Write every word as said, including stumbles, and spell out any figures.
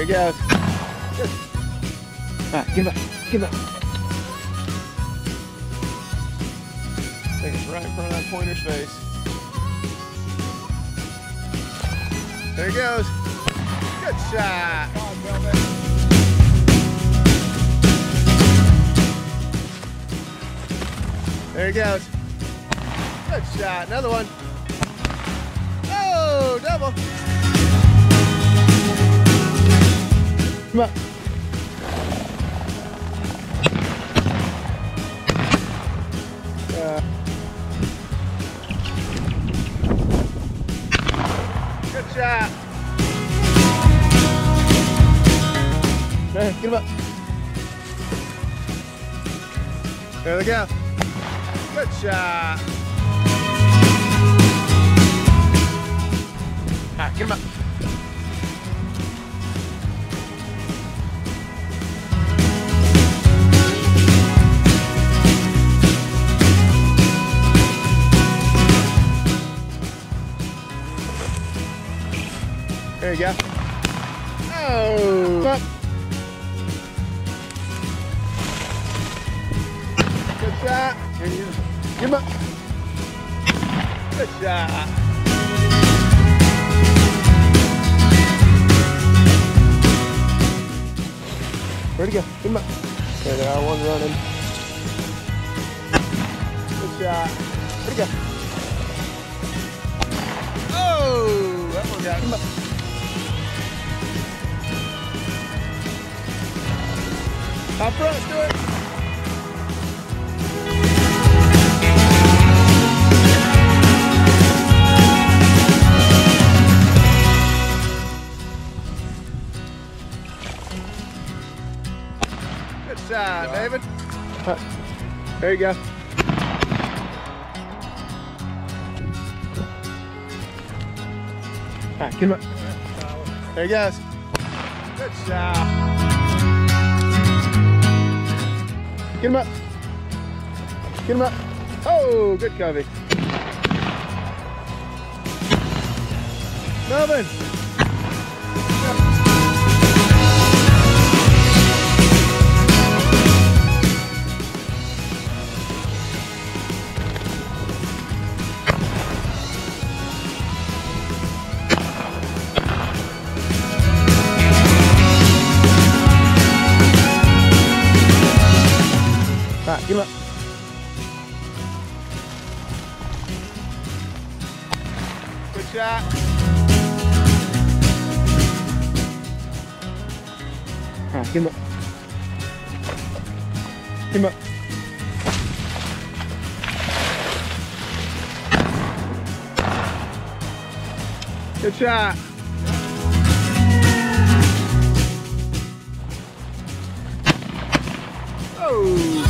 he goes. Good. All right, get him up, get him up. Take it right in front of that pointer's face. There he goes. Good shot. There he goes. Good shot. Another one. Oh, double. Come on. Uh, good shot. There, get him up. There we go. Good shot. All right, get him up. There you go. Oh, up. Good shot. Here you go. Give him up. Good shot. Where'd he go? Give him up. There they are, one running. Good shot. Where'd he go? Oh, that one got him up. Up front, do it. Good shot, David. There you go. All right, get him up. There he goes. Good shot. Get him up. Get him up. Oh, good covey. Melvin. All right, get him up. Good shot. All right, get him up. Get him up. Good shot. Oh.